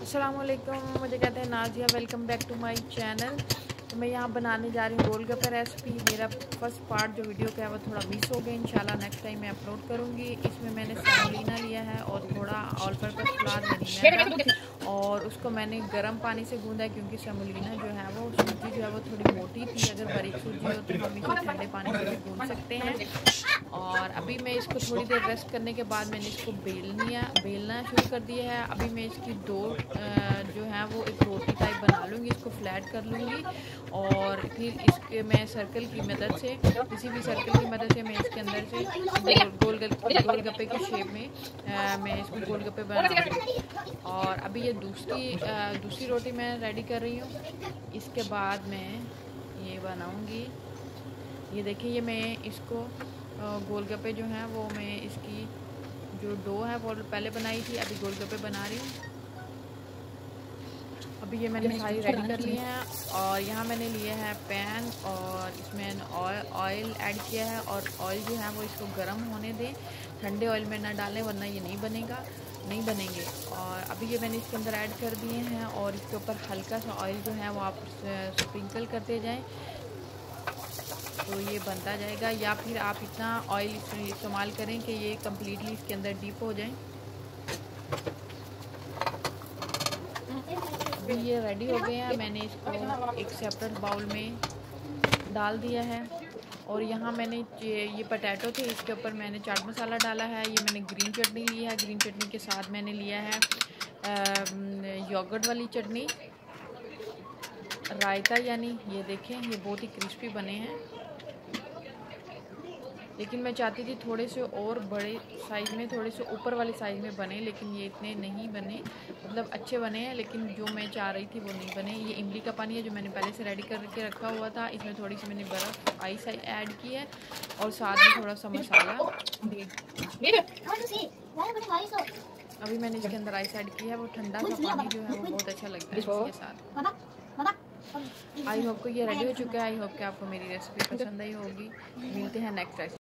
अस्सलाम वालेकुम, मुझे कहते हैं Nazia. Welcome back to my channel. तो मैं यहाँ बनाने जा रही हूँ गोलगप्पे रेसिपी। मेरा फर्स्ट पार्ट जो वीडियो का है वो थोड़ा मिस हो गया, इंशाल्लाह नेक्स्ट टाइम मैं अपलोड करूँगी। इसमें मैंने सेमोलिना लिया है और थोड़ा ऑल पर्पस फ्लावर यानी मैदा, और उसको मैंने गर्म पानी से गूंदा है क्योंकि सेमोलिना जो है वो सूजी जो है वो थोड़ी मोटी थी। अगर बारीक सूजी हो तो हम इसे ठंडे पानी से भी गूंद सकते हैं। और अभी मैं इसको थोड़ी देर रेस्ट करने के बाद मैंने इसको बेलना शुरू कर दिया है। अभी मैं इसकी दो जो है वो एक रोटी टाइप बना लूँगी, इसको फ्लैट कर लूँगी और फिर इसके मैं सर्कल की मदद से, किसी भी सर्कल की मदद से मैं इसके अंदर से गोलगप्पे की शेप में मैं इसको गोलगप्पे बनाऊँगी। और अभी ये दूसरी रोटी मैं रेडी कर रही हूँ। इसके बाद मैं ये बनाऊँगी। ये देखिए, ये मैं इसको गोलगप्पे जो हैं वो मैं इसकी जो डो है वो पहले बनाई थी, अभी गोलगप्पे बना रही हूँ। अभी ये मैंने सारी रेडी कर ली है और यहाँ मैंने लिया है पैन और इसमें ऑयल ऐड किया है। और ऑयल जो है वो इसको गर्म होने दें, ठंडे ऑयल में ना डालें वरना ये नहीं बनेंगे। और अभी ये मैंने इसके अंदर ऐड कर दिए हैं और इसके ऊपर हल्का सा ऑयल जो है वो आप स्प्रिंकल करते जाएं तो ये बनता जाएगा, या फिर आप इतना ऑयल इस्तेमाल करें कि ये कम्प्लीटली इसके अंदर डीप हो जाए। अभी ये रेडी हो गए हैं, मैंने इसको एक सेपरेट बाउल में डाल दिया है। और यहाँ मैंने ये पोटैटो थे, इसके ऊपर मैंने चाट मसाला डाला है। ये मैंने ग्रीन चटनी ली है, ग्रीन चटनी के साथ मैंने लिया है योगर्ट वाली चटनी, रायता। यानी ये देखें, ये बहुत ही क्रिस्पी बने हैं, लेकिन मैं चाहती थी थोड़े से और बड़े साइज़ में, थोड़े से ऊपर वाले साइज़ में बने, लेकिन ये इतने नहीं बने। मतलब अच्छे बने हैं लेकिन जो मैं चाह रही थी वो नहीं बने। ये इमली का पानी है जो मैंने पहले से रेडी करके रखा हुआ था। इसमें थोड़ी सी मैंने बर्फ़ आइस ऐड की है और साथ में थोड़ा सा मसाला। अभी मैंने इसके अंदर आइस ऐड की है, वो ठंडा सा पानी जो है वो बहुत अच्छा लगता है इसके साथ। आई होप को ये रेडी हो चुका है। आई होप कि आपको मेरी रेसिपी पसंद आई होगी। मिलते हैं नेक्स्ट रेसिपी।